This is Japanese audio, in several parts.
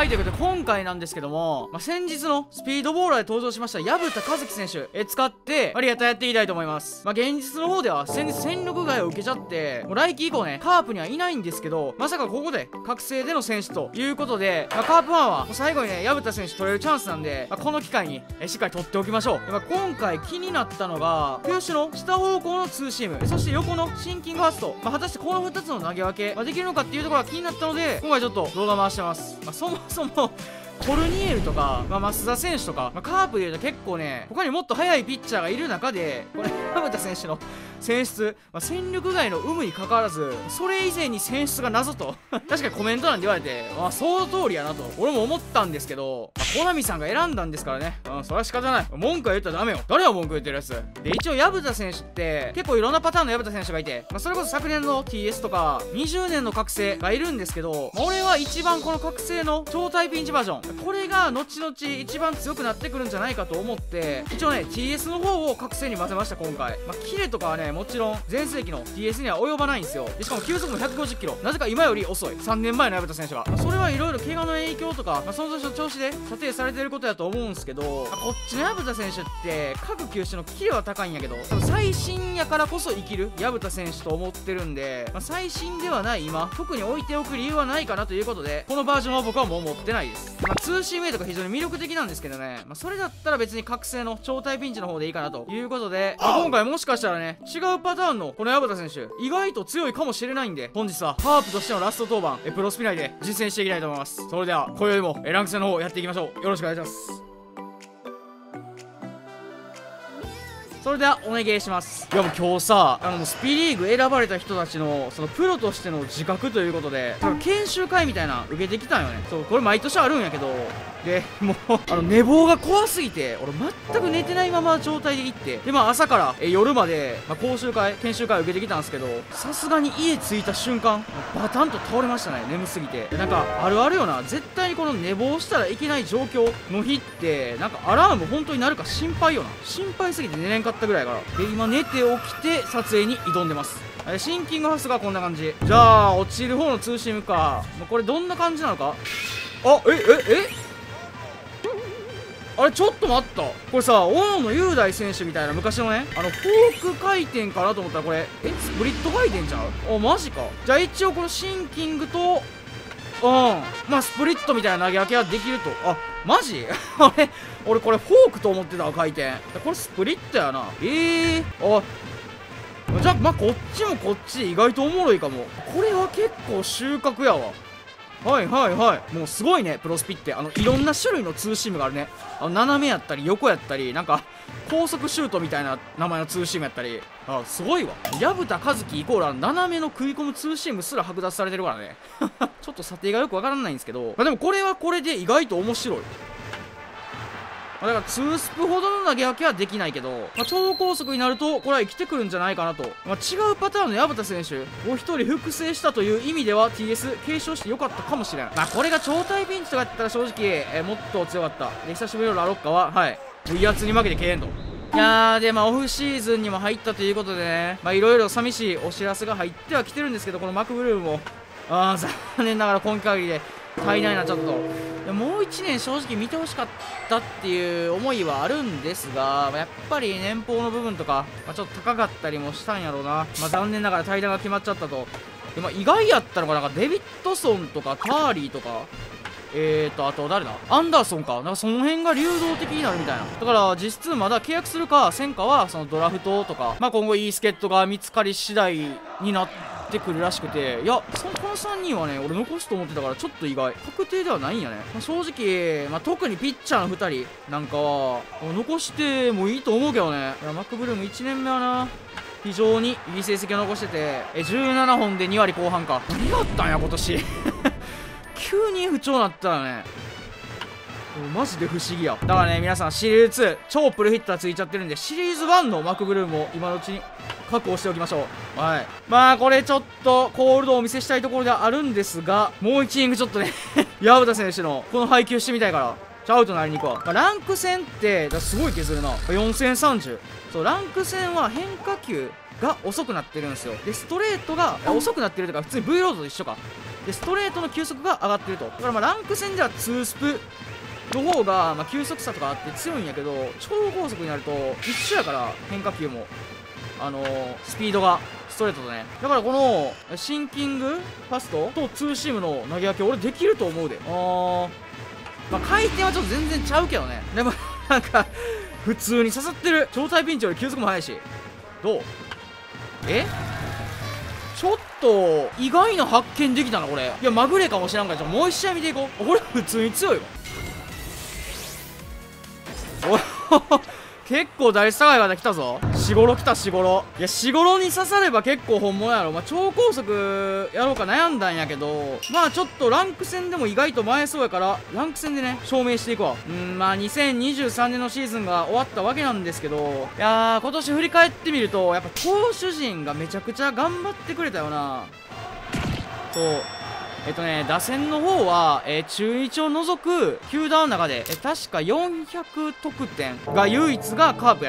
はいということで今回なんですけども、先日のスピードボーラーで登場しました薮田和樹選手使ってリアターやっていきたいと思います。現実の方では先日戦力外を受けちゃってもう来季以降ねカープにはいないんですけど、まさかここで覚醒での選手ということで、カープファンはもう最後にね薮田選手取れるチャンスなんで、この機会にしっかり取っておきましょう。今回気になったのが球種の下方向のツーシーム、そして横のシンキングファースト、果たしてこの2つの投げ分け、できるのかっていうところが気になったので今回ちょっと動画回してます。そもそもコルニエルとか、増田選手とか、カープでいうと結構ね他にもっと速いピッチャーがいる中でこれ薮田選手の選出、戦力外の有無にかかわらずそれ以前に選出が謎と確かにコメント欄で言われてその通りやなと俺も思ったんですけど、コナミさんが選んだんですからね、それは仕方ない。文句は言ったらダメよ。誰が文句言ってるやつで。一応薮田選手って結構いろんなパターンの薮田選手がいて、それこそ昨年の TS とか20年の覚醒がいるんですけど、俺は一番この覚醒の超タイピンチバージョン、これが後々一番強くなってくるんじゃないかと思って一応ね TS の方を覚醒に混ぜました今回。キレとかはねもちろん前世紀の TS には及ばないんですよ。でしかも球速も150キロ、なぜか今より遅い3年前の薮田選手が、それはいろいろ怪我の影響とか、その年の調子で査定されてることやと思うんですけど、こっちの薮田選手って各球種のキレは高いんやけど多分最新やからこそ生きる薮田選手と思ってるんで、最新ではない今特に置いておく理由はないかなということでこのバージョンは僕はもう持ってないです。ツーシームとか非常に魅力的なんですけどね、それだったら別に覚醒の超大ピンチの方でいいかなということで、今回もしかしたらね違うパターンのこの薮田選手意外と強いかもしれないんで、本日はカープとしてのラスト登板プロスピ内で実践していきたいと思います。それでは今宵もランク戦の方やっていきましょう。よろしくお願いします。それではお願いします。いやもう今日さスピリーグ選ばれた人たちのそのプロとしての自覚ということで研修会みたいな受けてきたんよね。そうこれ毎年あるんやけど、でもう寝坊が怖すぎて俺全く寝てないまま状態で行って、で朝から夜まで、研修会受けてきたんですけど、さすがに家着いた瞬間バタンと倒れましたね、眠すぎて。なんかあるあるよな、絶対にこの寝坊したらいけない状況の日ってなんかアラーム本当になるか心配よな。心配すぎて寝れんかったぐらいから。で今寝て起きて撮影に挑んでます。シンキングファーストがこんな感じ。じゃあ落ちる方のツーシームか、これどんな感じなのか。あれちょっと待った、これさ大野雄大選手みたいな昔のねフォーク回転かなと思ったらこれスプリット回転ちゃう。マジか。じゃあ一応このシンキングとスプリットみたいな投げ分けはできると。マジ俺これフォークと思ってたわ、回転。これスプリットやな。じゃあこっちもこっちで意外とおもろいかも。これは結構収穫やわ。もうすごいねプロスピっていろんな種類のツーシームがあるね。斜めやったり横やったり、なんか高速シュートみたいな名前のツーシームやったり、すごいわ。薮田和樹イコール斜めの食い込むツーシームすら剥奪されてるからねちょっと査定がよくわからないんですけど、でもこれはこれで意外と面白い。だから2スプほどの投げ分けはできないけど、超高速になるとこれは生きてくるんじゃないかなと。違うパターンの薮田選手を1人複製したという意味では TS 継承してよかったかもしれない。これが超大ピンチとかやったら正直、もっと強かった。で久しぶりのラロッカは威圧に負けて敬遠と。いやーでオフシーズンにも入ったということでね、いろいろ寂しいお知らせが入ってはきてるんですけど、このマクブルームも残念ながら今季限りで足りないなちょっと。もう1年正直見てほしかったっていう思いはあるんですが、やっぱり年俸の部分とか、ちょっと高かったりもしたんやろうな。残念ながら対談が決まっちゃったと。で意外やったのがなんかデビッドソンとかターリーとかあと誰だアンダーソンか、なんかその辺が流動的になるみたいな。だから実質まだ契約するかせんかはそのドラフトとか、今後いい助っ人が見つかり次第になってくるらしくて、いやこの3人はね俺残すと思ってたからちょっと意外。確定ではないんやね。正直特にピッチャーの2人なんかは残してもいいと思うけどね。マクブルーム1年目はな非常にいい成績を残してて17本で2割後半か。何があったんや今年急に不調になったよね。マジで不思議や。だからね皆さんシリーズ2超プルヒッターついちゃってるんで、シリーズ1のマクブルームを今のうちに確保しておきましょう。これちょっとコールドをお見せしたいところではあるんですが、もう1イニングちょっとね薮田選手のこの配球してみたいからアウトなりに行くわ。ランク戦ってすごい削るな。4030。そうランク戦は変化球が遅くなってるんですよ。でストレートが遅くなってるとか普通に V ロードと一緒か。 でストレートの球速が上がってると。だからまあランク戦では2スプの方がまあ球速差とかあって強いんやけど、超高速になると一緒やから、変化球もスピードがストレートとね。だからこのシンキングファストとツーシームの投げ分け俺できると思うで。まあ回転はちょっと全然ちゃうけどね。でもなんか普通に刺さってる。超体ピンチより球速も速いし。どう？ちょっと意外な発見できたなこれ。いやまぐれかもしらんから、もう一試合見ていこう。これ普通に強いわ。お結構大差が来たぞ。しごろ来た、しごろ。いや、しごろに刺されば結構本物やろ。まあ、超高速やろうか悩んだんやけど、まあちょっとランク戦でも意外と前そうやから、ランク戦でね、証明していくわ。まあ2023年のシーズンが終わったわけなんですけど、いやー、今年振り返ってみると、やっぱ投手陣がめちゃくちゃ頑張ってくれたよな。そう。打線の方は、中1を除く球団の中で、確か400得点が唯一がカープやって、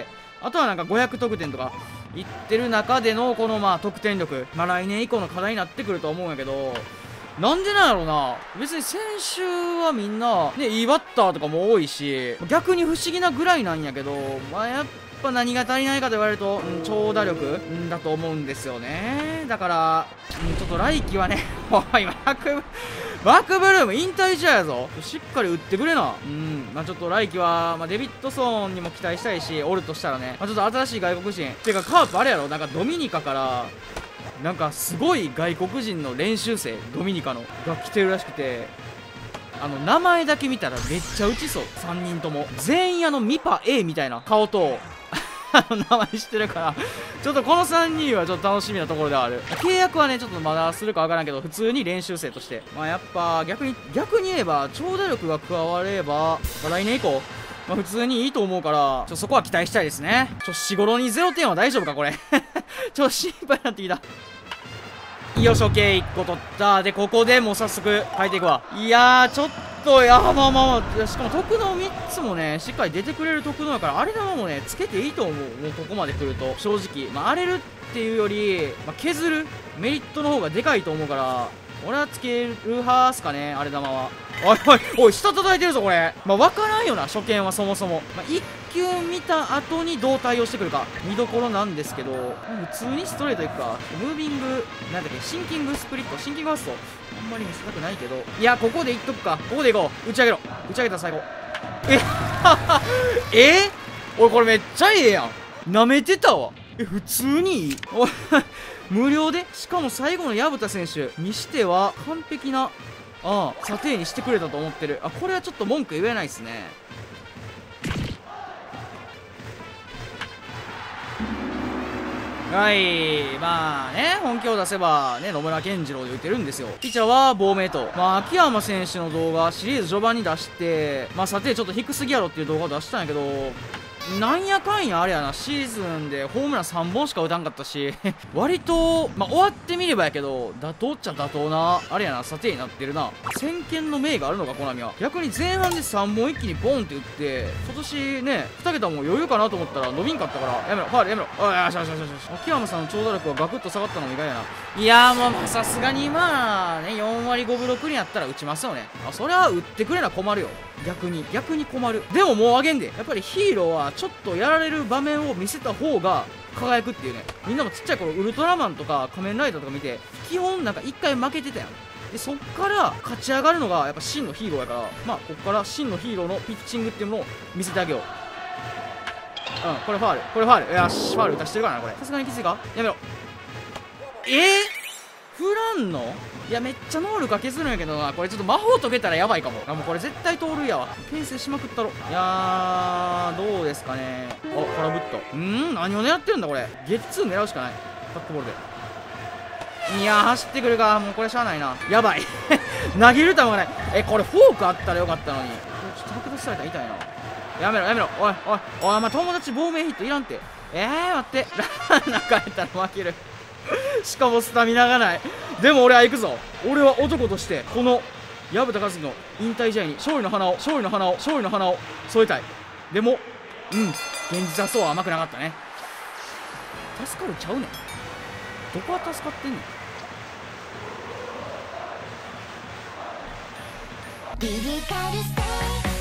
あとはなんか500得点とかいってる中でのこのまあ得点力、まあ来年以降の課題になってくると思うんやけど、なんでなんやろうな。別に先週はみんな、ね、いいバッターとかも多いし、逆に不思議なぐらいなんやけど、まあやっぱ何が足りないかと言われると、長打力、だと思うんですよね。だから、ちょっと来季はね、おい、マクブルーム引退試合やぞ。しっかり打ってくれな。まあちょっと来季は、まあデビッドソンにも期待したいし、おるとしたらね、まあちょっと新しい外国人。てかカープあれやろ、なんかドミニカから、なんかすごい外国人の練習生、ドミニカの、が来てるらしくて、名前だけ見たらめっちゃ打ちそう。3人とも。全員ミパ A みたいな顔と、名前知ってるから、ちょっとこの3人はちょっと楽しみなところではある。契約はね、ちょっとまだするかわからんけど、普通に練習生として。まあやっぱ、逆に言えば、長打力が加われば、まあ、来年以降、まあ普通にいいと思うから、そこは期待したいですね。しごろに0点は大丈夫かこれ。心配になってきた。よし、OK、1個取った。で、ここでもう早速変えていくわ。いやー、ちょっと、いや、まあ、しかも特能3つもね、しっかり出てくれる特能やから、あれ玉もね、つけていいと思う。もうここまで来ると。正直。まあ、荒れるっていうより、まあ、削るメリットの方がでかいと思うから、俺はつける派っすかね、あれ玉は。おい、下叩いてるぞ、これ。まあ、わからんよな、初見はそもそも。まあ、1球見た後にどう対応してくるか、見どころなんですけど、普通にストレートいくか。ムービング、なんだっけ、シンキングスプリット、シンキングファースト。あんまり見せたくないけど。いや、ここでいっとくか。ここでいこう。打ち上げろ。打ち上げたら最後。おい、これめっちゃええやん。舐めてたわ。普通にいい無料で、しかも最後の薮田選手にしては完璧な査定にしてくれたと思ってる。これはちょっと文句言えないですね。はい、まあね、本気を出せばね、野村健次郎で打てるんですよ。ピッチャーは亡命と。まあ、秋山選手の動画、シリーズ序盤に出して、まあ、査定ちょっと低すぎやろっていう動画を出したんやけど、なんやかんやあれやな、シーズンでホームラン3本しか打たんかったし割と、まあ、終わってみればやけど、妥当っちゃ妥当な、あれやな、査定になってるな。先見の明があるのか、コナミは。逆に前半で3本一気にボンって打って、今年ね、2桁も余裕かなと思ったら伸びんかったから、やめろ、ファールやめろ。よしよしよしよし。秋山さんの長打力はガクッと下がったのも意外やな。いやー、もうさすがにまあね、4割5分6厘やったら打ちますよね。それは打ってくれな困るよ。逆に困る。でももうあげんで。やっぱりヒーローはちょっとやられる場面を見せた方が輝くっていうね。みんなもちっちゃい頃ウルトラマンとか仮面ライダーとか見て、基本なんか1回負けてたやん。で、そっから勝ち上がるのがやっぱ真のヒーローやから、まあこっから真のヒーローのピッチングっていうものを見せてあげよう。これファール。これファール。よし、ファール打たしてるかな、これ。さすがにきついか、やめろ。フランの、いや、めっちゃ能力は削るんやけどな。これちょっと魔法解けたらやばいかも。もうこれ絶対盗塁やわ。牽制しまくったろ。いやー、どうですかね。空振った。何を狙ってるんだこれ。ゲッツー狙うしかない。カットボールで。いやー、走ってくるか。もうこれしゃあないな。やばい。投げる球がない。これフォークあったらよかったのに。これちょっと剥奪されたら痛いな。やめろ、やめろ。おい、まあ、友達亡命ヒットいらんって。待って。ランナー帰ったら負ける。しかもスタミナがない。でも俺は行くぞ。俺は男としてこの薮田和樹の引退試合に勝利の花を添えたい。でも現実はそうは甘くなかったね。助かるちゃうねん。どこは助かってんの。 ビリカルステイ